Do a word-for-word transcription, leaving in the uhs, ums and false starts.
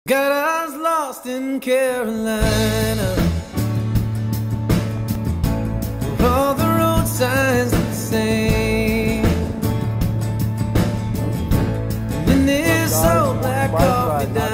Got us lost in Carolina, where all the road signs look the same. And in this old black coffee diner,